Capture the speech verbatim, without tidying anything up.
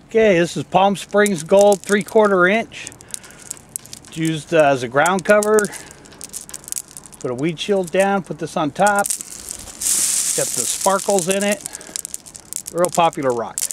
Okay, this is Palm Springs Gold three quarter inch. It's used uh, as a ground cover. Put a weed shield down, put this on top. Got the sparkles in it. Real popular rock.